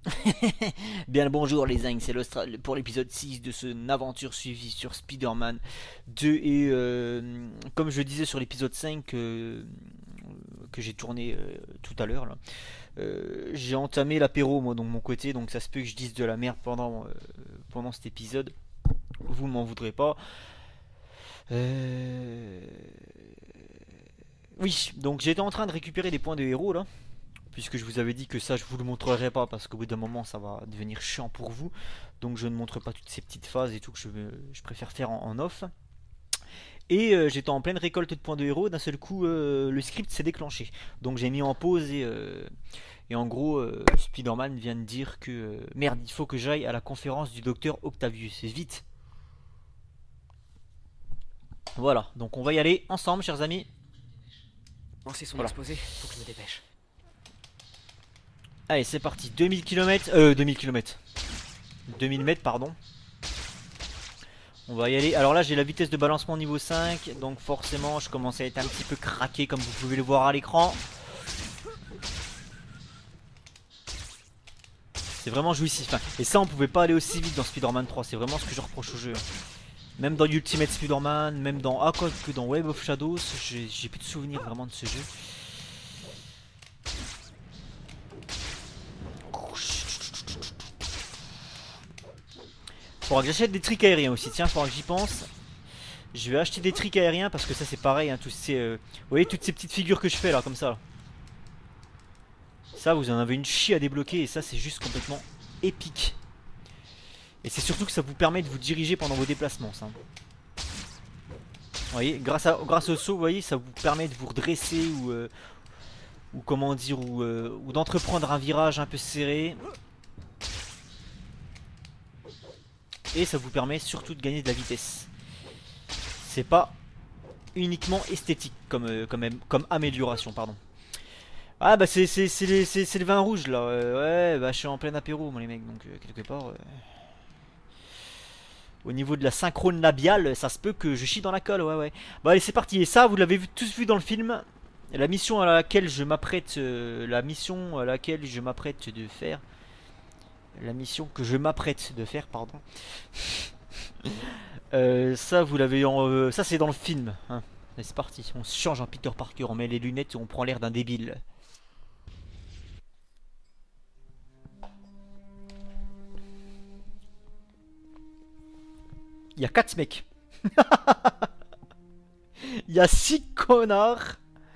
Bien le bonjour les zincs, c'est pour l'épisode 6 de ce aventure suivie sur Spider-Man 2 et comme je disais sur l'épisode 5 que j'ai tourné tout à l'heure là, j'ai entamé l'apéro moi donc de mon côté, donc ça se peut que je dise de la merde pendant cet épisode, vous m'en voudrez pas. Euh, Oui, donc j'étais en train de récupérer des points de héros là, puisque je vous avais dit que ça je vous le montrerai pas parce qu'au bout d'un moment ça va devenir chiant pour vous, donc je ne montre pas toutes ces petites phases et tout que je préfère faire en off. Et j'étais en pleine récolte de points de héros, d'un seul coup le script s'est déclenché, donc j'ai mis en pause et en gros Spider-Man vient de dire que merde, il faut que j'aille à la conférence du docteur Octavius, vite. Voilà, donc on va y aller ensemble chers amis. Oh, c'est son Voilà. exposé, faut que je me dépêche. Allez c'est parti, 2000 km, 2000 km, 2000 mètres pardon. On va y aller. Alors là j'ai la vitesse de balancement niveau 5, donc forcément je commence à être un petit peu craqué comme vous pouvez le voir à l'écran. C'est vraiment jouissif. Et ça on pouvait pas aller aussi vite dans Spider-Man 3, c'est vraiment ce que je reproche au jeu. Même dans Ultimate Spider-Man, même dans que dans Web of Shadows, j'ai plus de souvenirs vraiment de ce jeu. Faudra que j'achète des tricks aériens aussi, tiens, faudra que j'y pense. Je vais acheter des tricks aériens parce que ça c'est pareil, hein, tous ces, vous voyez toutes ces petites figures que je fais là, comme ça. Là. Ça vous en avez une chie à débloquer et ça c'est juste complètement épique. Et c'est surtout que ça vous permet de vous diriger pendant vos déplacements ça. Vous voyez, grâce au saut, vous voyez, ça vous permet de vous redresser ou comment dire, ou d'entreprendre un virage un peu serré. Et ça vous permet surtout de gagner de la vitesse. C'est pas uniquement esthétique comme amélioration, pardon. Ah bah c'est le vin rouge là, ouais bah je suis en plein apéro moi les mecs, donc quelque part au niveau de la synchrone labiale ça se peut que je chie dans la colle, ouais ouais. Bah allez c'est parti, et ça vous l'avez tous vu dans le film. La mission à laquelle je m'apprête de faire, la mission que je m'apprête de faire pardon. Ça vous l'avez ça c'est dans le film hein. Allez, c'est parti, on se change en Peter Parker, on met les lunettes et on prend l'air d'un débile. Il y a 4 mecs. Il y a 6 connards.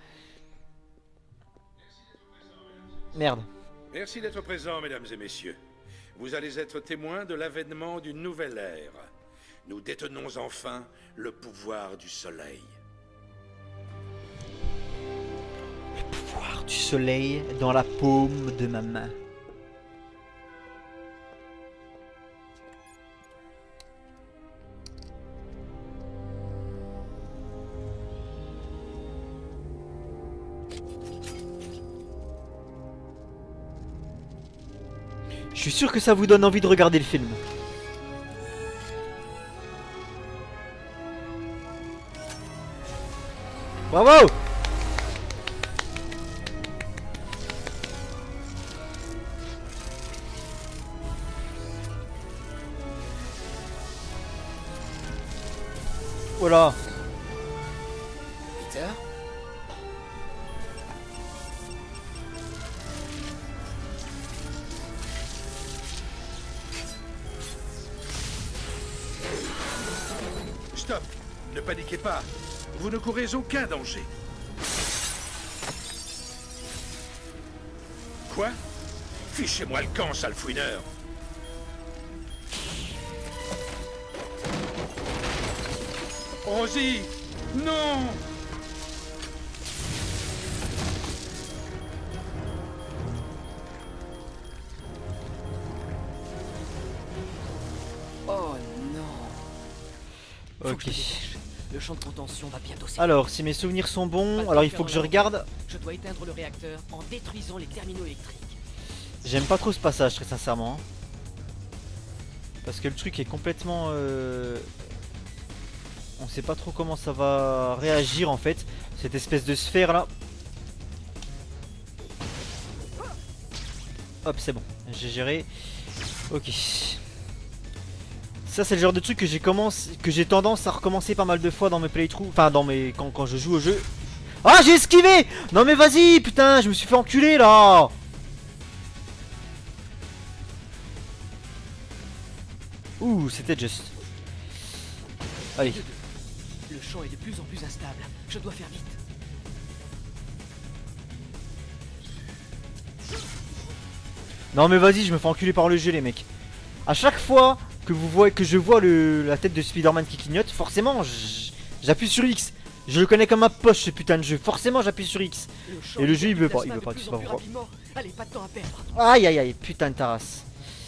Merde. Merci d'être présents, mesdames et messieurs. Vous allez être témoins de l'avènement d'une nouvelle ère. Nous détenons enfin le pouvoir du soleil. Pouvoir du soleil dans la paume de ma main. Je suis sûr que ça vous donne envie de regarder le film. Bravo! Voilà. Peter? Stop! Ne paniquez pas. Vous ne courez aucun danger. Quoi? Fichez-moi le camp, sale fouineur. Rosie! Non! Oh non. Faut Ok. que je me dépêche. Le champ de contention va bientôt s'éteindre. Alors, si mes souvenirs sont Pas bons, le alors temps il de faut faire que de je la regarde. Je dois éteindre le réacteur en détruisant les terminaux électriques. J'aime pas trop ce passage, très sincèrement. Parce que le truc est complètement... On sait pas trop comment ça va réagir en fait. Cette espèce de sphère là. Hop, c'est bon. j'ai géré. Ok. Ça c'est le genre de truc que j'ai tendance à recommencer pas mal de fois dans mes playthroughs. Enfin dans mes. Quand je joue au jeu. Ah j'ai esquivé. Non mais vas-y putain, je me suis fait enculer là. Ouh, c'était juste. Allez. Le champ est de plus en plus instable. Je dois faire vite. Non mais vas-y, je me fais enculer par le jeu les mecs. À chaque fois que je vois la tête de Spider-Man qui clignote, forcément j'appuie sur X. Je le connais comme ma poche ce putain de jeu. Forcément j'appuie sur X. Et le jeu il veut pas, tu sais pas pourquoi. Allez, pas de temps à perdre. Aïe aïe aïe, putain de ta race.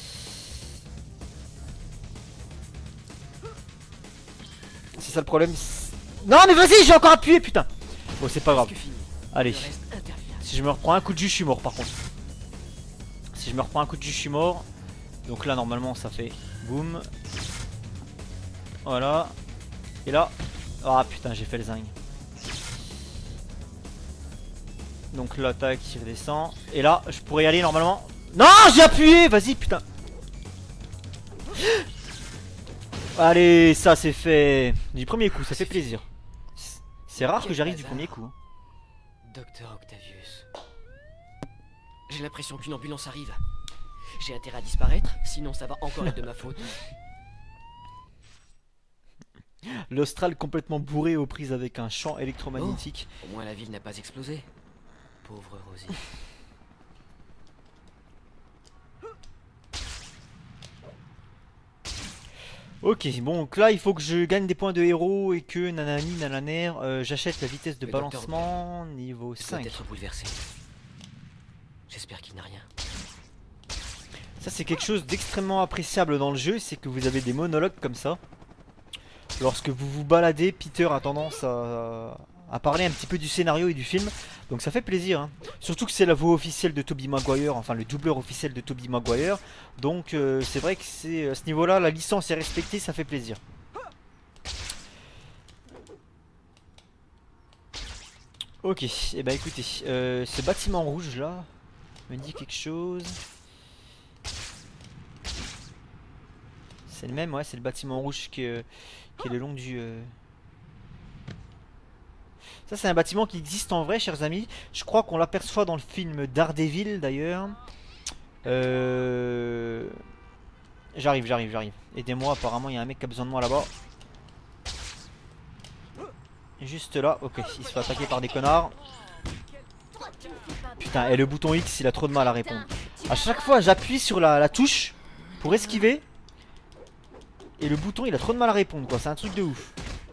C'est ça le problème. Non mais vas-y, j'ai encore appuyé putain. Bon c'est pas grave. Allez. Si je me reprends un coup de jus, je suis mort par contre. Si je me reprends un coup de jus, je suis mort. Donc là normalement ça fait boum. Voilà. Et là. Ah putain, j'ai fait le zinc. Donc là tac, il redescend. Et là je pourrais y aller normalement. Non, j'ai appuyé. Vas-y putain. Allez, ça c'est fait. Du premier coup, ça fait plaisir. C'est rare que j'arrive du premier coup. Docteur Octavius. J'ai l'impression qu'une ambulance arrive. J'ai intérêt à disparaître, sinon ça va encore être de ma faute. L'Austral complètement bourré aux prises avec un champ électromagnétique. Oh, au moins la ville n'a pas explosé. Pauvre Rosie. Ok, bon, donc là il faut que je gagne des points de héros et que nanani nananer, j'achète la vitesse de balancement niveau 5. Peut-être bouleversé. J'espère qu'il n'a rien. Ça c'est quelque chose d'extrêmement appréciable dans le jeu, c'est que vous avez des monologues comme ça. Lorsque vous vous baladez, Peter a tendance à parler un petit peu du scénario et du film. Donc ça fait plaisir, hein. Surtout que c'est la voix officielle de Tobey Maguire, enfin le doubleur officiel de Tobey Maguire. Donc c'est vrai que c'est à ce niveau-là, la licence est respectée, ça fait plaisir. Ok, et bah écoutez, ce bâtiment rouge là me dit quelque chose. C'est le même, ouais, c'est le bâtiment rouge qui est le long du... Ça c'est un bâtiment qui existe en vrai, chers amis. Je crois qu'on l'aperçoit dans le film Daredevil d'ailleurs. J'arrive. Aidez-moi, apparemment il y a un mec qui a besoin de moi là-bas. Juste là, ok, il se fait attaquer par des connards. Putain, et le bouton X il a trop de mal à répondre. A chaque fois j'appuie sur la touche pour esquiver. Et le bouton il a trop de mal à répondre quoi, c'est un truc de ouf.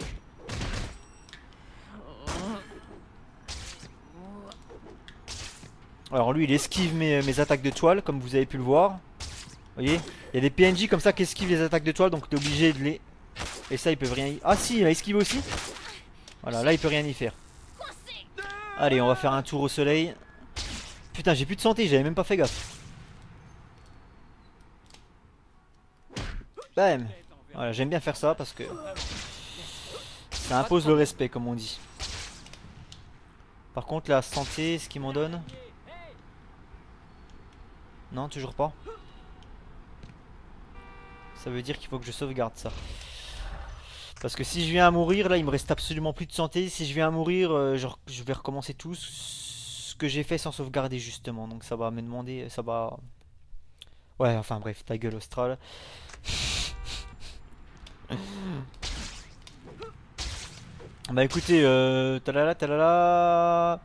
Alors lui il esquive mes attaques de toile comme vous avez pu le voir. Vous voyez, il y a des PNJ comme ça qui esquivent les attaques de toile, donc t'es obligé de les... Et ça il peut rien y... Ah si, il a esquivé aussi. Voilà, là il peut rien y faire. Allez, on va faire un tour au soleil. Putain, j'ai plus de santé, j'avais même pas fait gaffe. Bam. Voilà, j'aime bien faire ça parce que ça impose le respect comme on dit. Par contre la santé, ce qu'il m'en donne... Non, toujours pas. Ça veut dire qu'il faut que je sauvegarde ça. Parce que si je viens à mourir, là il me reste absolument plus de santé. Si je viens à mourir, je vais recommencer tout ce que j'ai fait sans sauvegarder justement. Donc ça va me demander, ça va... Ouais, enfin bref, ta gueule Austral. Bah écoutez, talala.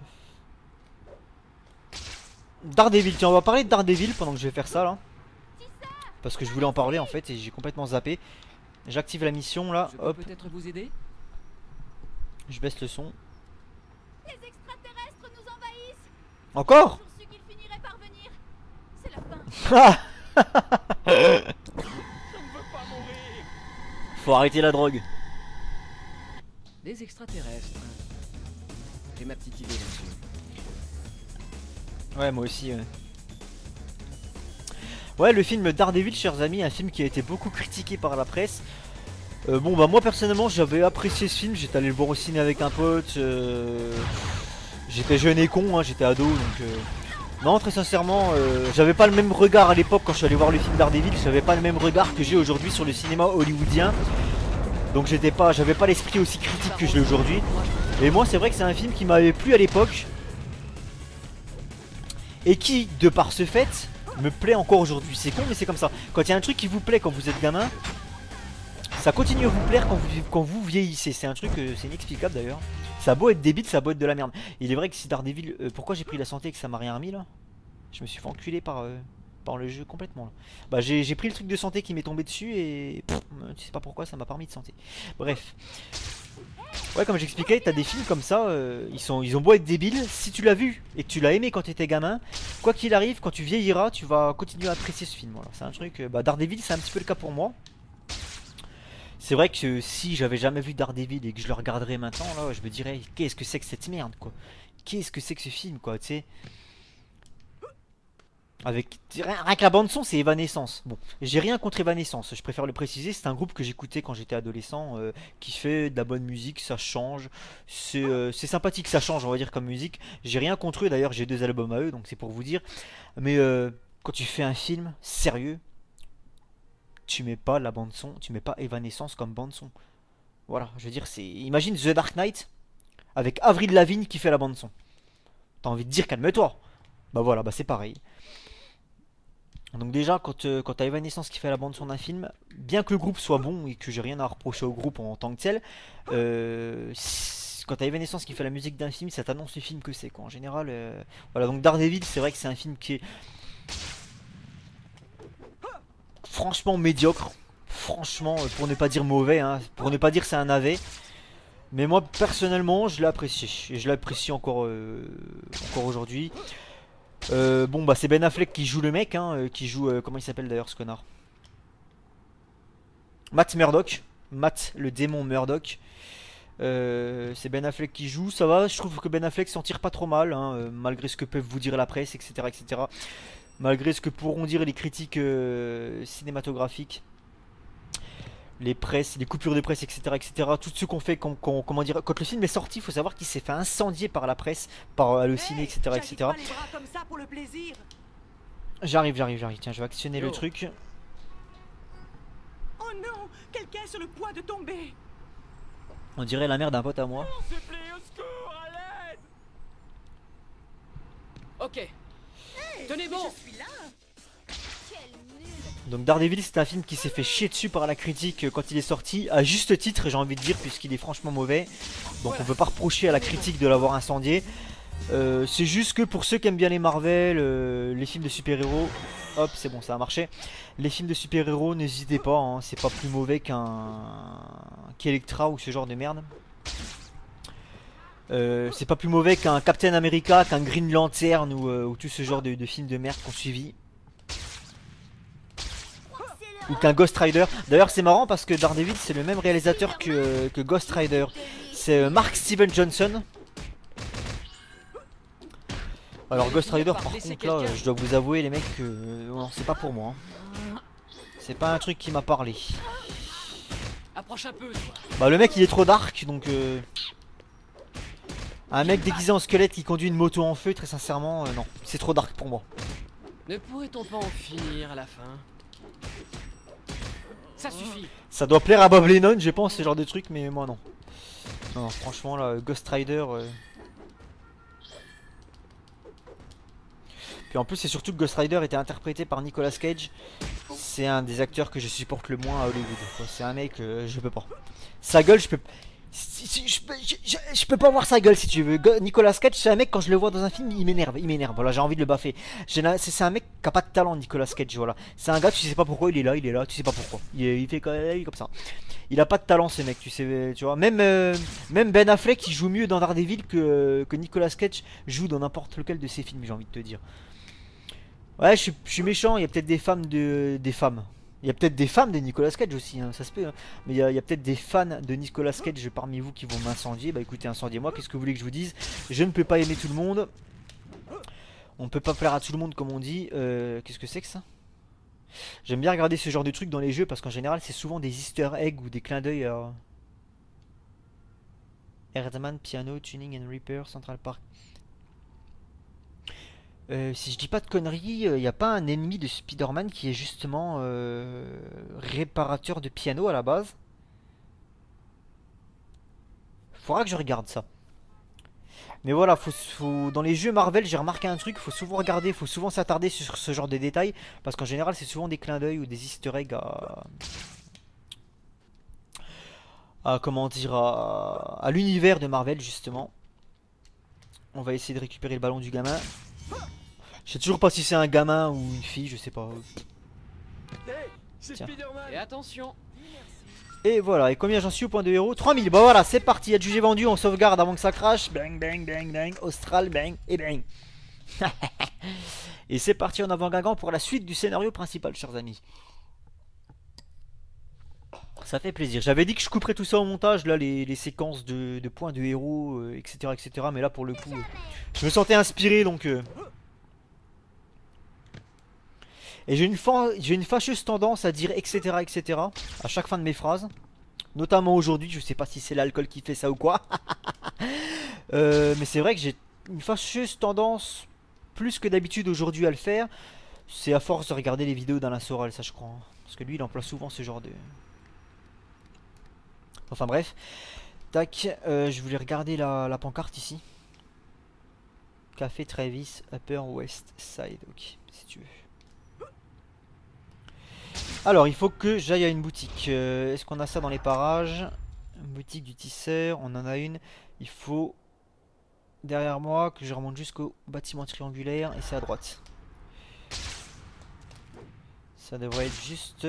Daredevil, tiens on va parler de Daredevil pendant que je vais faire ça là. Parce que je voulais en parler en fait et j'ai complètement zappé. J'active la mission là, hop. Peut-être vous aider. Je baisse le son. Les extraterrestres nous envahissent. Encore? J'ai su qu'ils finiraient par venir. C'est la fin. Faut arrêter la drogue. Des extraterrestres. J'ai ma petite idée là-dessus. Ouais, moi aussi. Ouais, le film Daredevil, chers amis, un film qui a été beaucoup critiqué par la presse. Bon, bah moi personnellement, j'avais apprécié ce film. J'étais allé le voir au ciné avec un pote. J'étais jeune et con, hein, j'étais ado, donc Non, très sincèrement, j'avais pas le même regard à l'époque quand je suis allé voir le film Daredevil. J'avais pas le même regard que j'ai aujourd'hui sur le cinéma hollywoodien. Donc j'avais pas l'esprit aussi critique que je l'ai aujourd'hui. Et moi, c'est vrai que c'est un film qui m'avait plu à l'époque. Et qui, de par ce fait, me plaît encore aujourd'hui. C'est con, mais c'est comme ça. Quand il y a un truc qui vous plaît quand vous êtes gamin, ça continue à vous plaire quand vous vieillissez. C'est un truc, c'est inexplicable d'ailleurs. Ça a beau être débile, ça a beau être de la merde. Il est vrai que si Daredevil... pourquoi j'ai pris la santé et que ça m'a rien remis là? Je me suis fait enculer par le jeu complètement là. Bah j'ai pris le truc de santé qui m'est tombé dessus et... tu sais pas pourquoi ça m'a pas remis de santé. Bref. Ouais, comme j'expliquais, t'as des films comme ça, ils ont beau être débiles. Si tu l'as vu et que tu l'as aimé quand t'étais gamin, quoi qu'il arrive, quand tu vieilliras, tu vas continuer à apprécier ce film. Voilà. C'est un truc... bah Daredevil c'est un petit peu le cas pour moi. C'est vrai que si j'avais jamais vu Daredevil et que je le regarderais maintenant, là, je me dirais qu'est-ce que c'est que cette merde, quoi. Qu'est-ce que c'est que ce film, quoi, tu sais. Avec rien que la bande son, c'est Evanescence. Bon, j'ai rien contre Evanescence, je préfère le préciser. C'est un groupe que j'écoutais quand j'étais adolescent, qui fait de la bonne musique, ça change. C'est sympathique, ça change, on va dire comme musique. J'ai rien contre eux, d'ailleurs, j'ai 2 albums à eux, donc c'est pour vous dire. Mais quand tu fais un film sérieux, tu mets pas la bande son, tu mets pas Evanescence comme bande son. Voilà, je veux dire, c'est... Imagine The Dark Knight avec Avril Lavigne qui fait la bande son. T'as envie de dire calme-toi. Bah voilà, bah c'est pareil. Donc déjà, quand t'as Evanescence qui fait la bande son d'un film, bien que le groupe soit bon et que j'ai rien à reprocher au groupe en tant que tel, quand t'as Evanescence qui fait la musique d'un film, ça t'annonce le film que c'est, quoi. En général, voilà, donc Daredevil, c'est vrai que c'est un film qui est... franchement médiocre, franchement, pour ne pas dire mauvais, hein, pour ne pas dire c'est un navet. Mais moi personnellement je l'ai apprécié et je l'apprécie encore, encore aujourd'hui. Bon bah c'est Ben Affleck qui joue le mec, hein, qui joue, comment il s'appelle d'ailleurs ce connard? Matt Murdock, Matt le démon Murdock. C'est Ben Affleck qui joue, ça va, je trouve que Ben Affleck s'en tire pas trop mal, hein, malgré ce que peuvent vous dire la presse, etc. etc. Malgré ce que pourront dire les critiques cinématographiques, les presses, les coupures de presse, etc. etc. Tout ce qu'on fait comment dire, quand le film est sorti, il faut savoir qu'il s'est fait incendier par la presse, par le ciné, etc. etc. J'arrive. Tiens, je vais actionner le truc. Oh non, quelqu'un est sur le point de tomber. On dirait la mère d'un pote à moi. Ok. Tenez bon. Donc Daredevil, c'est un film qui s'est fait chier dessus par la critique quand il est sorti, à juste titre j'ai envie de dire, puisqu'il est franchement mauvais. Donc on peut pas reprocher à la critique de l'avoir incendié. C'est juste que pour ceux qui aiment bien les Marvel, les films de super-héros, hop c'est bon ça a marché. Les films de super-héros, n'hésitez pas, hein, c'est pas plus mauvais qu'Electra ou ce genre de merde. C'est pas plus mauvais qu'un Captain America, qu'un Green Lantern ou tout ce genre de films de merde qu'on suivi. Ou qu'un Ghost Rider. D'ailleurs c'est marrant parce que Daredevil c'est le même réalisateur que Ghost Rider. C'est Mark Steven Johnson. Alors Ghost Rider par contre là je dois vous avouer les mecs que non, c'est pas pour moi, hein. C'est pas un truc qui m'a parlé. Approche un peu, toi. Bah le mec il est trop dark donc un mec déguisé en squelette qui conduit une moto en feu, très sincèrement non, c'est trop dark pour moi. Ne pourrait-on pas en finir à la fin? Ça suffit. Ça doit plaire à Bob Lennon je pense ce genre de truc, mais moi non. Non, franchement là Ghost Rider Puis en plus c'est surtout que Ghost Rider était interprété par Nicolas Cage. C'est un des acteurs que je supporte le moins à Hollywood. C'est un mec je peux pas. Sa gueule je peux... Je peux pas voir sa gueule si tu veux. Nicolas Cage c'est un mec quand je le vois dans un film il m'énerve. Voilà j'ai envie de le baffer. C'est un mec qui a pas de talent Nicolas Cage voilà. C'est un gars tu sais pas pourquoi il est là, tu sais pas pourquoi. Il fait comme ça. Il a pas de talent ce mec tu sais tu vois. Même Ben Affleck il joue mieux dans Daredevil que Nicolas Cage joue dans n'importe lequel de ses films j'ai envie de te dire. Ouais je suis méchant, il y a peut-être des femmes des femmes. Il y a peut-être des fans de Nicolas Cage aussi, hein, ça se peut. Hein. Mais il y a peut-être des fans de Nicolas Cage parmi vous qui vont m'incendier. Bah écoutez, incendiez-moi, qu'est-ce que vous voulez que je vous dise? Je ne peux pas aimer tout le monde. On ne peut pas plaire à tout le monde comme on dit. Qu'est-ce que c'est que ça? J'aime bien regarder ce genre de trucs dans les jeux parce qu'en général c'est souvent des easter eggs ou des clins d'œil à... Erdman, Piano, Tuning and Repair, Central Park. Si je dis pas de conneries, il n'y a pas un ennemi de Spider-Man qui est justement réparateur de piano à la base. Faudra que je regarde ça. Mais voilà, dans les jeux Marvel, j'ai remarqué un truc, faut souvent regarder, faut souvent s'attarder sur ce genre de détails, parce qu'en général, c'est souvent des clins d'œil ou des easter eggs comment dire, à l'univers de Marvel, justement. On va essayer de récupérer le ballon du gamin. Je sais toujours pas si c'est un gamin ou une fille, je sais pas. Tiens. Et attention. Et voilà, et combien j'en suis au point de héros? 3000, bah voilà, c'est parti, adjugé vendu, on sauvegarde avant que ça crache. Bang, bang, bang, bang, Austral, bang, et bang. Et c'est parti en avant Guingamp pour la suite du scénario principal, chers amis. Ça fait plaisir. J'avais dit que je couperais tout ça au montage, là, les séquences de points de héros, etc., etc. Mais là, pour le coup, je me sentais inspiré, donc... Et j'ai une fâcheuse tendance à dire etc., etc. à chaque fin de mes phrases. Notamment aujourd'hui, je sais pas si c'est l'alcool qui fait ça ou quoi. Mais c'est vrai que j'ai une fâcheuse tendance, plus que d'habitude aujourd'hui, à le faire. C'est à force de regarder les vidéos d'Alain Soral, ça je crois. Parce que lui, il emploie souvent ce genre de... Enfin bref. Tac, je voulais regarder la pancarte ici. Café Travis, Upper West Side. Ok, si tu veux. Alors, il faut que j'aille à une boutique. Est-ce qu'on a ça dans les parages? Une boutique du tisseur, on en a une. Il faut, derrière moi, que je remonte jusqu'au bâtiment triangulaire. Et c'est à droite. Ça devrait être juste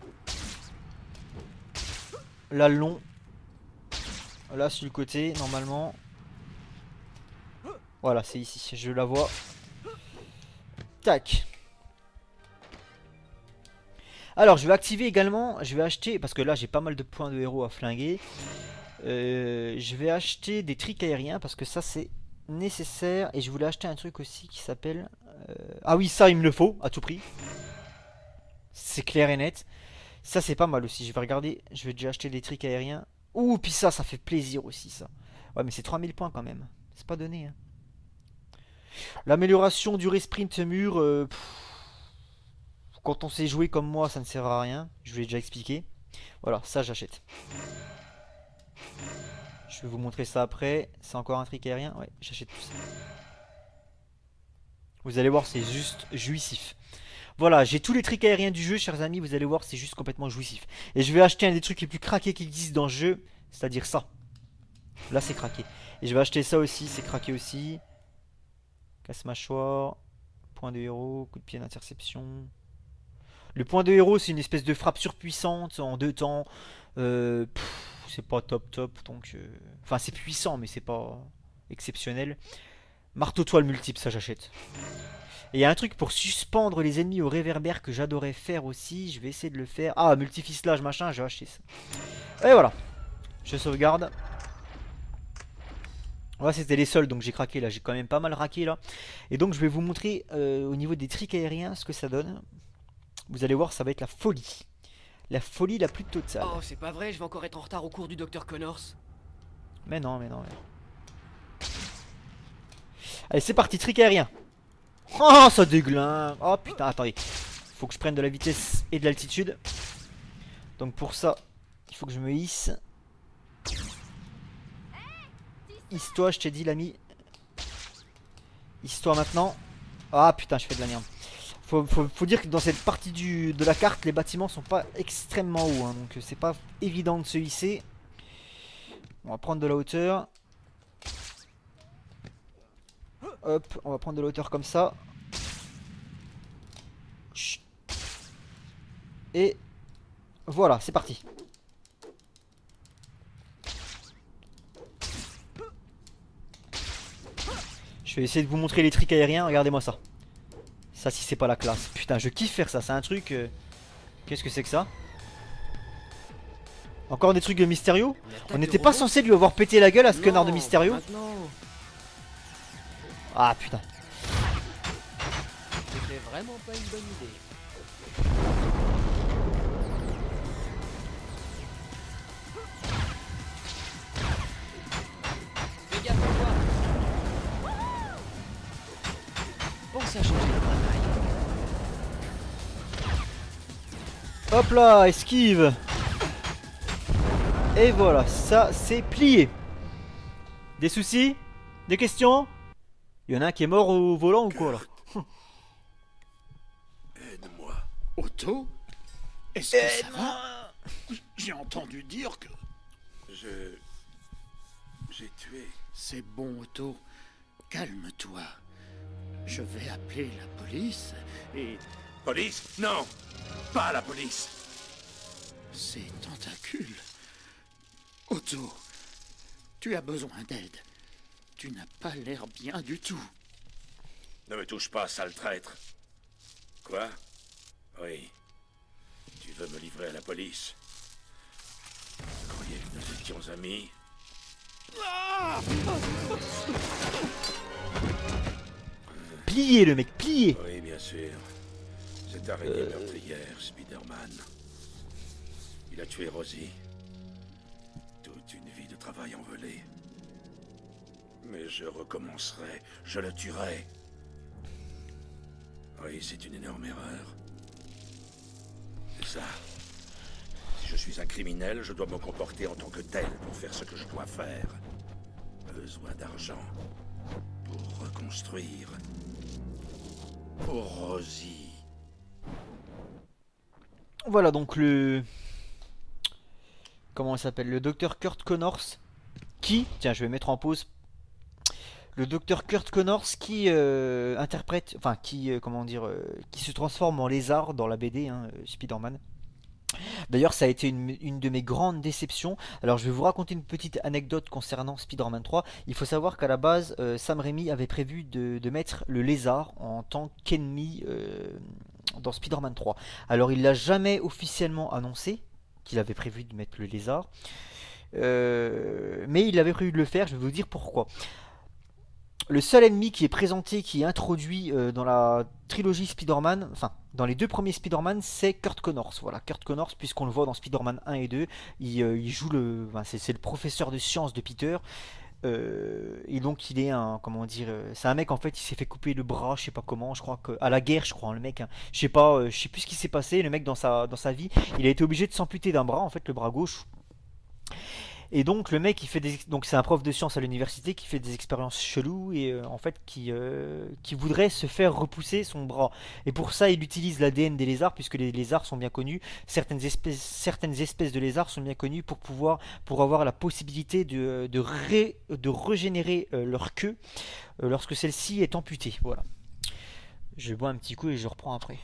là le long. Là, sur le côté, normalement. Voilà, c'est ici. Je la vois. Tac. Alors je vais activer également, je vais acheter, parce que là j'ai pas mal de points de héros à flinguer. Je vais acheter des trics aériens parce que ça c'est nécessaire. Et je voulais acheter un truc aussi qui s'appelle... Ah oui, ça il me le faut à tout prix. C'est clair et net. Ça c'est pas mal aussi, je vais regarder, je vais déjà acheter des trics aériens. Ouh, puis ça fait plaisir aussi ça. Ouais mais c'est 3000 points quand même, c'est pas donné hein. L'amélioration durée sprint mur... Quand on sait jouer comme moi, ça ne sert à rien. Je vous l'ai déjà expliqué. Voilà, ça j'achète. Je vais vous montrer ça après. C'est encore un trick aérien. Ouais, j'achète tout ça. Vous allez voir, c'est juste jouissif. Voilà, j'ai tous les tricks aériens du jeu, chers amis. Vous allez voir, c'est juste complètement jouissif. Et je vais acheter un des trucs les plus craqués qui existent dans le jeu. C'est-à-dire ça. Là, c'est craqué. Et je vais acheter ça aussi, c'est craqué aussi. Casse-mâchoire. Point de héros. Coup de pied d'interception. Le point de héros, c'est une espèce de frappe surpuissante en 2 temps. C'est pas top, donc... Enfin, c'est puissant, mais c'est pas exceptionnel. Marteau-toile multiple, ça j'achète. Et il y a un truc pour suspendre les ennemis au réverbère que j'adorais faire aussi. Je vais essayer de le faire. Ah, multificelage, machin, je vais acheter ça. Et voilà. Je sauvegarde. Ouais, c'était les seuls, donc j'ai craqué là. J'ai quand même pas mal raqué là. Et donc, je vais vous montrer au niveau des tricks aériens ce que ça donne. Vous allez voir, ça va être la folie. La folie la plus totale. Oh, c'est pas vrai, je vais encore être en retard au cours du Dr Connors. Mais non. Allez, c'est parti, trick aérien. Oh, ça déglingue. Oh putain, attendez. Faut que je prenne de la vitesse et de l'altitude. Donc pour ça, il faut que je me hisse. Hisse-toi, je t'ai dit, l'ami. Hisse-toi maintenant. Ah putain, je fais de la merde. Faut dire que dans cette partie de la carte, les bâtiments sont pas extrêmement hauts, hein, donc c'est pas évident de se hisser. On va prendre de la hauteur. Hop, on va prendre de la hauteur comme ça. Chut. Et voilà, c'est parti. Je vais essayer de vous montrer les tricks aériens, regardez-moi ça. Ça si c'est pas la classe. Putain, je kiffe faire ça, c'est un truc... Qu'est-ce que c'est que ça? Encore des trucs de Mysterio? On n'était pas censé lui avoir pété la gueule à ce connard de Mysterio? Ah putain. C'était vraiment pas une bonne idée. Fais gaffe à toi. Bon, commence à changer de travail. Hop là, esquive. Et voilà, ça c'est plié. Des soucis? Des questions? Il y en a un qui est mort au volant ou quoi là? Aide-moi. Otto? Est-ce que ça va? J'ai entendu dire que... J'ai tué. C'est bon, Otto. Calme-toi. Je vais appeler la police et... Police? Non! Pas la police! Ces tentacules... Otto, tu as besoin d'aide. Tu n'as pas l'air bien du tout. Ne me touche pas, sale traître. Quoi? Oui. Tu veux me livrer à la police? Je croyais que nous étions amis. Plié le mec, plié. Oui, bien sûr. Cette araignée meurtrière, Spider-Man. Il a tué Rosie. Toute une vie de travail envolé. Mais je recommencerai, je le tuerai. Oui, c'est une énorme erreur. C'est ça. Si je suis un criminel, je dois me comporter en tant que tel pour faire ce que je dois faire. Besoin d'argent pour reconstruire. Pour Rosie. Voilà donc le... Comment il s'appelle? Le docteur Kurt Connors qui... Tiens, je vais mettre en pause. Le docteur Kurt Connors qui interprète... Enfin, qui... comment dire... qui se transforme en lézard dans la BD, hein, Spider-Man. D'ailleurs, ça a été une de mes grandes déceptions. Alors, je vais vous raconter une petite anecdote concernant Spider-Man 3. Il faut savoir qu'à la base, Sam Raimi avait prévu de mettre le lézard en tant qu'ennemi dans Spider-Man 3. Alors, il l'a jamais officiellement annoncé qu'il avait prévu de mettre le lézard. Mais il avait prévu de le faire, je vais vous dire pourquoi. Le seul ennemi qui est présenté, qui est introduit dans la trilogie Spider-Man, enfin dans les deux premiers Spider-Man, c'est Kurt Connors. Voilà, Kurt Connors, puisqu'on le voit dans Spider-Man 1 et 2, il joue le, enfin, c'est le professeur de sciences de Peter. Et donc il est un, comment dire, c'est un mec en fait, il s'est fait couper le bras, je sais pas comment, je crois que à la guerre, je crois, hein, le mec, hein. Je sais pas, je sais plus ce qui s'est passé. Le mec dans sa vie, il a été obligé de s'amputer d'un bras, en fait, le bras gauche. Et donc le mec il fait donc c'est un prof de sciences à l'université qui fait des expériences cheloues et en fait qui voudrait se faire repousser son bras. Et pour ça il utilise l'ADN des lézards, puisque les lézards sont bien connus, certaines espèces de lézards sont bien connues pour avoir la possibilité de régénérer leur queue lorsque celle-ci est amputée. Voilà. Je bois un petit coup et je reprends après.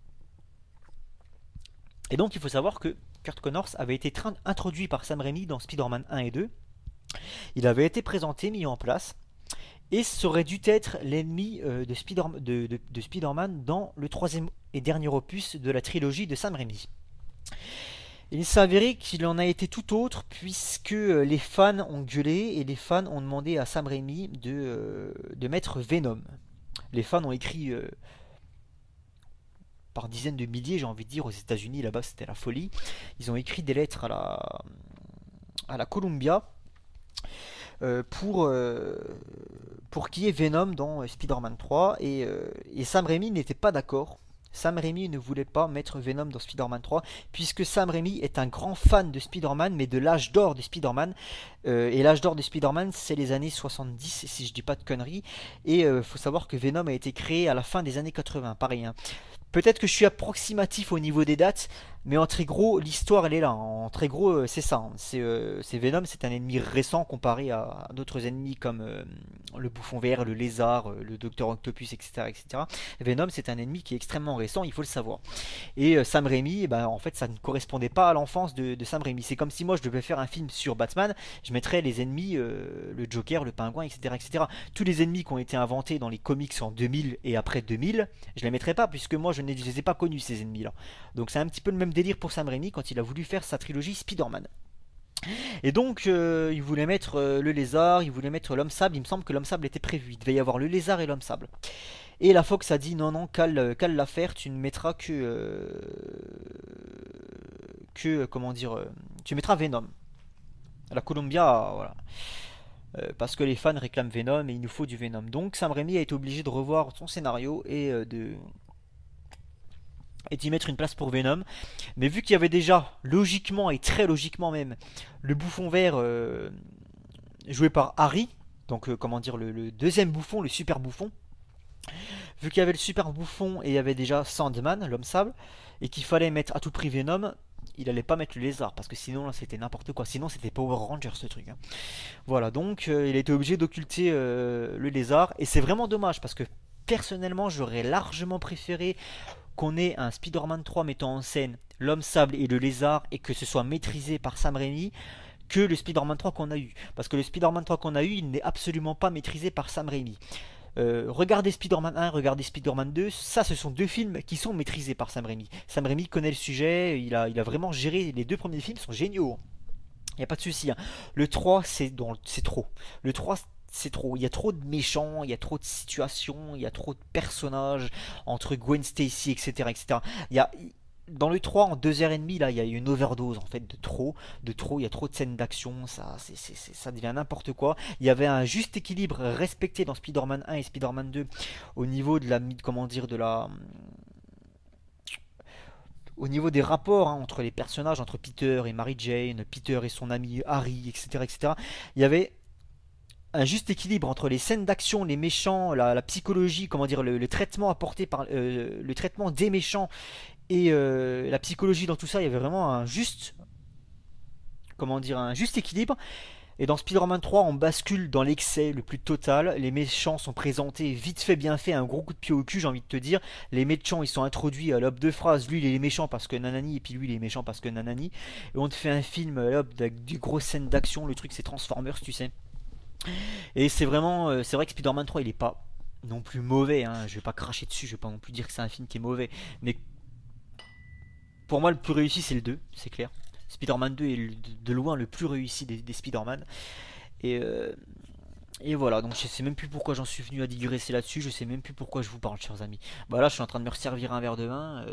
Et donc il faut savoir que Kurt Connors avait été introduit par Sam Raimi dans Spider-Man 1 et 2. Il avait été présenté, mis en place, et ça aurait dû être l'ennemi de Spider-Man dans le troisième et dernier opus de la trilogie de Sam Raimi. Il s'est avéré qu'il en a été tout autre, puisque les fans ont gueulé et les fans ont demandé à Sam Raimi de mettre Venom. Les fans ont écrit... par dizaines de milliers, j'ai envie de dire, aux États-Unis, là-bas c'était la folie. Ils ont écrit des lettres à la Columbia pour qu'il y ait Venom dans Spider-Man 3 et Sam Raimi n'était pas d'accord. Sam Raimi ne voulait pas mettre Venom dans Spider-Man 3, puisque Sam Raimi est un grand fan de Spider-Man, mais de l'âge d'or de Spider-Man. Et l'âge d'or de Spider-Man, c'est les années 70, si je dis pas de conneries. Et faut savoir que Venom a été créé à la fin des années 80, pareil, hein. Peut-être que je suis approximatif au niveau des dates, mais en très gros, l'histoire elle est là. En très gros, c'est ça. C'est Venom, c'est un ennemi récent comparé à d'autres ennemis comme le bouffon vert, le lézard, le docteur Octopus, etc., etc. Venom, c'est un ennemi qui est extrêmement récent, il faut le savoir. Et Sam Raimi, bah, en fait, ça ne correspondait pas à l'enfance de Sam Raimi. C'est comme si moi je devais faire un film sur Batman, je mettrais les ennemis, le Joker, le Pingouin, etc., etc. Tous les ennemis qui ont été inventés dans les comics en 2000 et après 2000, je les mettrais pas, puisque moi je ne les ai pas connus, ces ennemis-là. Donc c'est un petit peu le même délire pour Sam Raimi quand il a voulu faire sa trilogie Spider-Man. Et donc il voulait mettre le lézard, il voulait mettre l'homme sable. Il me semble que l'homme sable était prévu, il devait y avoir le lézard et l'homme sable. Et la Fox a dit non non, cale l'affaire, tu ne mettras comment dire, tu mettras Venom. La Columbia, voilà. parce que les fans réclament Venom et il nous faut du Venom. Donc Sam Raimi a été obligé de revoir son scénario et d'y mettre une place pour Venom. Mais vu qu'il y avait déjà, logiquement et très logiquement même, le bouffon vert joué par Harry, donc comment dire, le deuxième bouffon, le super bouffon, vu qu'il y avait le super bouffon et il y avait déjà Sandman, l'homme sable, et qu'il fallait mettre à tout prix Venom, il allait pas mettre le lézard, parce que sinon là c'était n'importe quoi, sinon c'était Power Ranger ce truc, hein. Voilà, donc il a été obligé d'occulter le lézard, et c'est vraiment dommage, parce que personnellement j'aurais largement préféré qu'on ait un Spider-Man 3 mettant en scène l'homme sable et le lézard, et que ce soit maîtrisé par Sam Raimi, que le Spider-Man 3 qu'on a eu. Parce que le Spider-Man 3 qu'on a eu, il n'est absolument pas maîtrisé par Sam Raimi. Regardez Spider-Man 1, regardez Spider-Man 2, ça ce sont deux films qui sont maîtrisés par Sam Raimi. Sam Raimi connaît le sujet, il a vraiment géré, les deux premiers films sont géniaux. Il n'y a pas de souci, hein. Le 3 c'est trop. Le 3 c'est trop, il y a trop de méchants, il y a trop de situations, il y a trop de personnages entre Gwen Stacy, etc. etc. Dans le 3, en 2h30, là, il y a une overdose en fait de trop, il y a trop de scènes d'action, ça devient n'importe quoi. Il y avait un juste équilibre respecté dans Spider-Man 1 et Spider-Man 2 au niveau de la, comment dire, au niveau des rapports, hein, entre les personnages, entre Peter et Mary Jane, Peter et son ami Harry, etc., etc. Il y avait un juste équilibre entre les scènes d'action, les méchants, la psychologie, comment dire, le traitement apporté par le traitement des méchants et la psychologie dans tout ça. Il y avait vraiment un juste, comment dire, un juste équilibre. Et dans Spider-Man 3, on bascule dans l'excès le plus total. Les méchants sont présentés vite fait, bien fait, un gros coup de pied au cul, j'ai envie de te dire. Les méchants, ils sont introduits à l'aube de phrase. Lui, il est méchant parce que nanani, et puis lui, il est méchant parce que nanani. Et on te fait un film avec des grosses scènes d'action. Le truc, c'est Transformers, tu sais. Et c'est vraiment, c'est vrai que Spider-Man 3 il est pas non plus mauvais, hein. Je vais pas cracher dessus, je vais pas non plus dire que c'est un film qui est mauvais, mais pour moi le plus réussi c'est le 2, c'est clair. Spider-Man 2 est de loin le plus réussi des Spider-Man, et voilà, donc je sais même plus pourquoi j'en suis venu à digresser là-dessus, je sais même plus pourquoi je vous parle, chers amis. Bah là je suis en train de me resservir un verre de vin.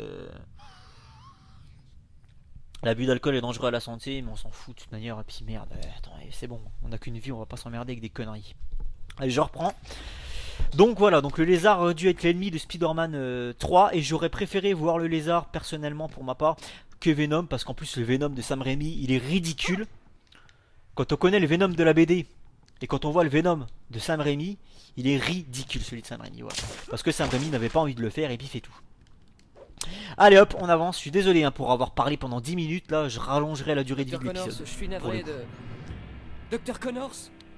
L'abus d'alcool est dangereux à la santé, mais on s'en fout de toute manière. Et puis merde, attends, c'est bon, on a qu'une vie, on va pas s'emmerder avec des conneries. Allez, je reprends. Donc voilà, donc le lézard aurait dû être l'ennemi de Spider-Man 3, et j'aurais préféré voir le lézard personnellement pour ma part que Venom, parce qu'en plus le Venom de Sam Raimi, il est ridicule. Quand on connaît le Venom de la BD et quand on voit le Venom de Sam Raimi, il est ridicule celui de Sam Raimi, voilà. Parce que Sam Raimi n'avait pas envie de le faire et puis fait tout. Allez hop, on avance. Je suis désolé hein, pour avoir parlé pendant 10 minutes. Là, je rallongerai la durée de vie de l'épisode. Je suis navré de... Dr. Connors.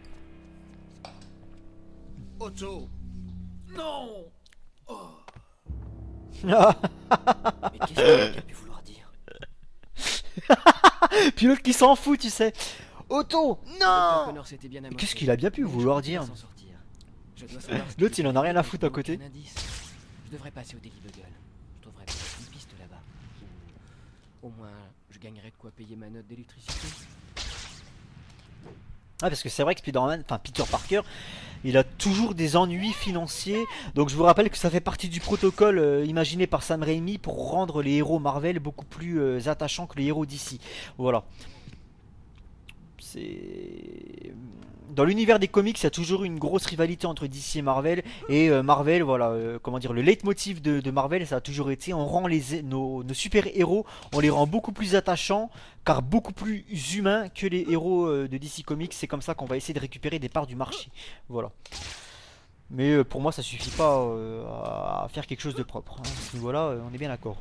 Otto. Non. Mais qu'est-ce qu'il a pu vouloir dire? Puis l'autre qui s'en fout, tu sais. Otto, non. Qu'est-ce qu'il a bien pu vouloir dire? L'autre, il en a rien à foutre à côté. Je devrais passer au Daily Bugle. Je trouverais peut-être une piste là-bas. Au moins, je gagnerais de quoi payer ma note d'électricité. Ah, parce que c'est vrai que Spider-Man, enfin Peter Parker, il a toujours des ennuis financiers. Donc je vous rappelle que ça fait partie du protocole imaginé par Sam Raimi pour rendre les héros Marvel beaucoup plus attachants que les héros d'ici. Voilà. C'est... Dans l'univers des comics, il y a toujours eu une grosse rivalité entre DC et Marvel. Et Marvel, voilà, comment dire, le leitmotiv de Marvel, ça a toujours été, on rend nos super-héros, on les rend beaucoup plus attachants, car beaucoup plus humains que les héros de DC Comics. C'est comme ça qu'on va essayer de récupérer des parts du marché. Voilà. Mais pour moi, ça suffit pas à faire quelque chose de propre, hein. À ce niveau-là, on est bien d'accord.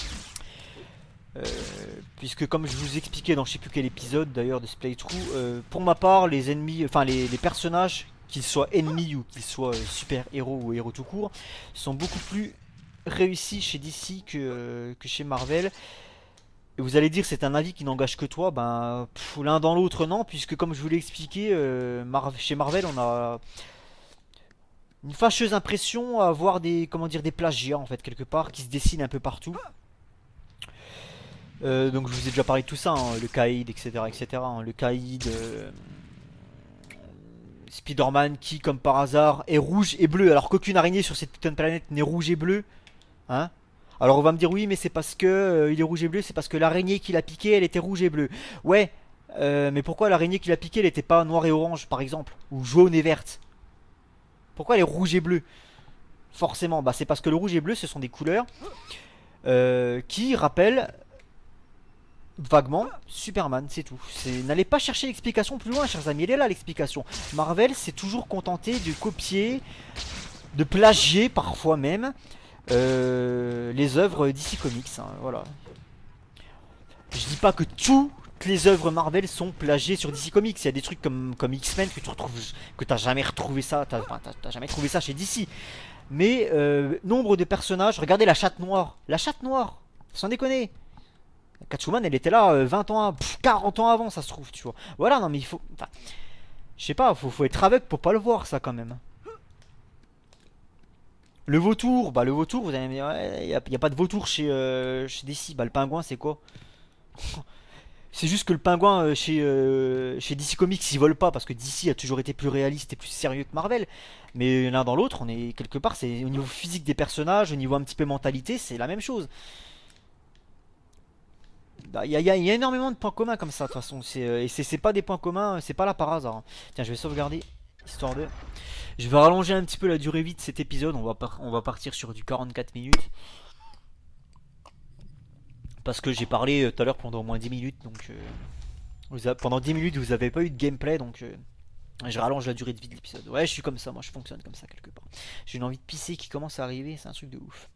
Puisque comme je vous expliquais dans je sais plus quel épisode d'ailleurs de ce playthrough, pour ma part les ennemis, enfin les personnages, qu'ils soient ennemis ou qu'ils soient super héros ou héros tout court, sont beaucoup plus réussis chez DC que chez Marvel. Et vous allez dire c'est un avis qui n'engage que toi, ben l'un dans l'autre non, puisque comme je vous l'ai expliqué, chez Marvel on a une fâcheuse impression à voir des, comment dire, des plagiats en fait quelque part qui se dessinent un peu partout. Donc je vous ai déjà parlé de tout ça, hein, le Kaïd, etc. etc. Hein, le Kaïd, Spider-Man qui, comme par hasard, est rouge et bleu, alors qu'aucune araignée sur cette putain de planète n'est rouge et bleu. Hein? Alors on va me dire oui, mais c'est parce que il est rouge et bleu, c'est parce que l'araignée qui l'a piqué, elle était rouge et bleue. Ouais, Mais pourquoi l'araignée qui l'a piqué, elle était pas noire et orange, par exemple? Ou jaune et verte? Pourquoi elle est rouge et bleue? Forcément, bah c'est parce que le rouge et bleu, ce sont des couleurs qui rappellent vaguement Superman, c'est tout. N'allez pas chercher l'explication plus loin, chers amis, elle est là l'explication. Marvel s'est toujours contenté de copier, de plagier parfois même les œuvres DC Comics, hein, voilà. Je dis pas que toutes les œuvres Marvel sont plagiées sur DC Comics. Il y a des trucs comme X-Men que tu retrouves, que t'as jamais retrouvé ça, t'as jamais trouvé ça chez DC. Mais nombre de personnages, regardez la chatte noire, sans déconner. Catwoman, elle était là 20 ans, 40 ans avant, ça se trouve, tu vois. Voilà, non mais il faut, enfin, je sais pas, faut être aveugle pour pas le voir ça quand même. Le vautour, bah le vautour, vous allez me dire, il y a pas de vautour chez DC. Bah le pingouin, c'est quoi? C'est juste que le pingouin chez DC Comics il vole pas parce que DC a toujours été plus réaliste et plus sérieux que Marvel. Mais l'un dans l'autre, on est quelque part, c'est au niveau physique des personnages, au niveau un petit peu mentalité, c'est la même chose. Bah, il y a énormément de points communs comme ça de toute façon. Et c'est pas des points communs, c'est pas là par hasard. Tiens, je vais sauvegarder histoire de. Je vais rallonger un petit peu la durée vite de cet épisode. On va partir sur du 44 minutes. Parce que j'ai parlé tout à l'heure pendant au moins 10 minutes. Donc pendant 10 minutes vous avez pas eu de gameplay. Donc je rallonge la durée de vie de l'épisode. Ouais, je suis comme ça, moi je fonctionne comme ça quelque part. J'ai une envie de pisser qui commence à arriver, c'est un truc de ouf.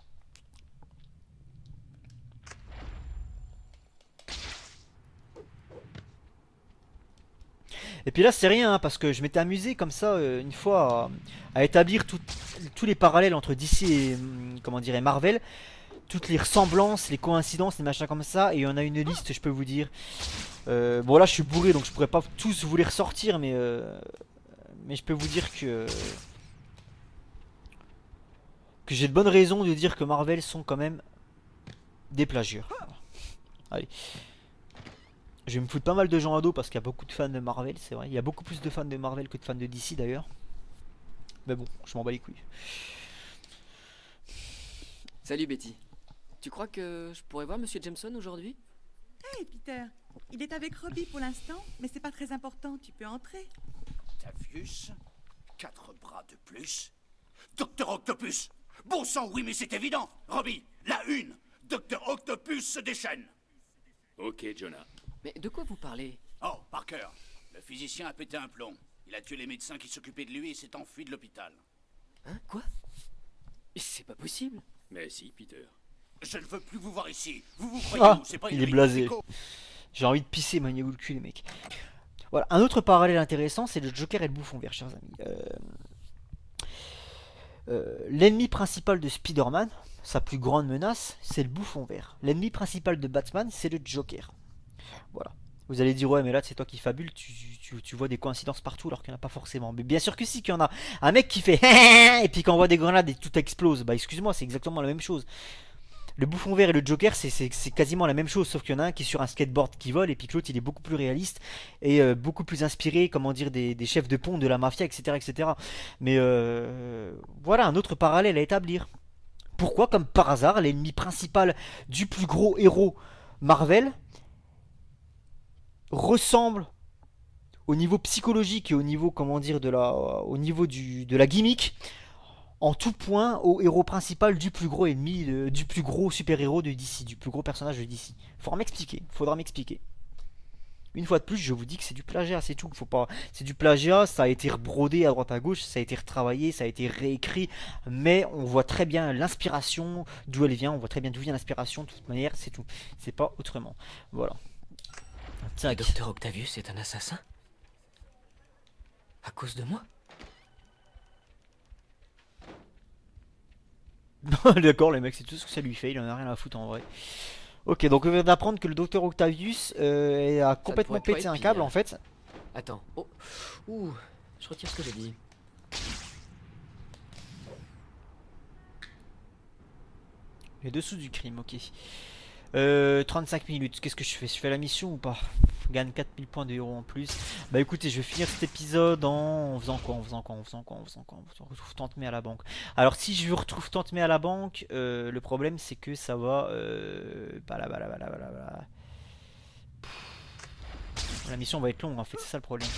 Et puis là c'est rien hein, parce que je m'étais amusé comme ça une fois à établir tous les parallèles entre DC et comment dire, Marvel. Toutes les ressemblances, les coïncidences, les machins comme ça. Et on a une liste, je peux vous dire. Bon là je suis bourré donc je pourrais pas tous vous les ressortir. Mais je peux vous dire que j'ai de bonnes raisons de dire que Marvel sont quand même des plagieurs. Allez. Je vais me foutre pas mal de gens à dos parce qu'il y a beaucoup de fans de Marvel, c'est vrai. Il y a beaucoup plus de fans de Marvel que de fans de DC d'ailleurs. Mais bon, je m'en bats les couilles. Salut Betty. Tu crois que je pourrais voir Monsieur Jameson aujourd'hui? Hey Peter, il est avec Robbie pour l'instant, mais c'est pas très important, tu peux entrer. Octavius, 4 bras de plus. Docteur Octopus. Bon sang, oui, mais c'est évident. Robbie, la une. Docteur Octopus se déchaîne. Ok, Jonah. Mais de quoi vous parlez? Oh, Parker, le physicien a pété un plomb. Il a tué les médecins qui s'occupaient de lui et s'est enfui de l'hôpital. Hein? Quoi? C'est pas possible. Mais si, Peter. Je ne veux plus vous voir ici. Vous croyez Ah, où? C'est pas il une est blasé. ridico. J'ai envie de pisser, maniez-vous le cul les mecs. Voilà, un autre parallèle intéressant, c'est le Joker et le Bouffon Vert, chers amis. L'ennemi principal de Spider-Man, sa plus grande menace, c'est le Bouffon Vert. L'ennemi principal de Batman, c'est le Joker. Voilà. Vous allez dire, ouais, mais là, c'est toi qui fabules, tu vois des coïncidences partout alors qu'il n'y en a pas forcément. Mais bien sûr que si, qu'il y en a. Un mec qui fait et puis qui envoie des grenades et tout explose. Bah, excuse-moi, c'est exactement la même chose. Le Bouffon Vert et le Joker, c'est quasiment la même chose, sauf qu'il y en a un qui est sur un skateboard qui vole, et puis que l'autre il est beaucoup plus réaliste et beaucoup plus inspiré, comment dire, des chefs de pont, de la mafia, etc. etc. Mais voilà un autre parallèle à établir. Pourquoi, comme par hasard, l'ennemi principal du plus gros héros Marvel ressemble au niveau psychologique et au niveau, comment dire, de la gimmick en tout point au héros principal du plus gros ennemi, du plus gros super-héros de DC, du plus gros personnage de DC. Faudra m'expliquer. Une fois de plus, je vous dis que c'est du plagiat, c'est tout. Faut pas, c'est du plagiat, ça a été rebrodé à droite à gauche, ça a été retravaillé, ça a été réécrit, mais on voit très bien l'inspiration, d'où elle vient, on voit très bien d'où vient l'inspiration, de toute manière, c'est tout. C'est pas autrement. Voilà. Le docteur Octavius est un assassin? À cause de moi? D'accord les mecs, c'est tout ce que ça lui fait, il en a rien à foutre en vrai. Ok, donc on vient d'apprendre que le docteur Octavius a complètement pourrait pété être un pire. câble en fait. Attends. Oh. Ouh. Je retire ce que j'ai dit. Les dessous du crime, ok. 35 minutes, qu'est-ce que je fais? Je fais la mission ou pas? Je gagne 4000 points de héros en plus. Bah écoutez, je vais finir cet épisode en faisant quoi? En retrouve Tante May à la banque. Alors si je retrouve Tante May à la banque, le problème c'est que ça va... La mission va être longue en fait, c'est ça le problème.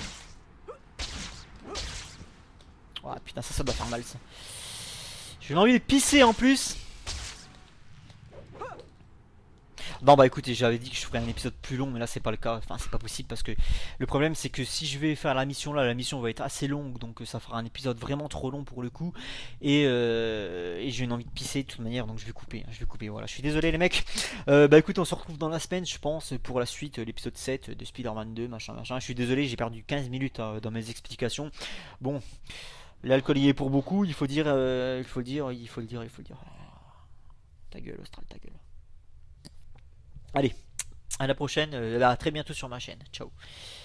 Oh putain, ça doit faire mal ça. J'ai envie de pisser en plus. Non bah écoutez, j'avais dit que je ferais un épisode plus long, mais là c'est pas le cas, enfin c'est pas possible parce que le problème c'est que si je vais faire la mission là, la mission va être assez longue, donc ça fera un épisode vraiment trop long pour le coup, et j'ai une envie de pisser de toute manière, donc je vais couper, voilà, je suis désolé les mecs. Bah écoute, on se retrouve dans la semaine je pense pour la suite, l'épisode 7 de Spider-Man 2, machin, je suis désolé, j'ai perdu 15 minutes dans mes explications. Bon, l'alcool y est pour beaucoup, il faut dire. Ta gueule Austral, ta gueule. Allez, à la prochaine, à très bientôt sur ma chaîne. Ciao.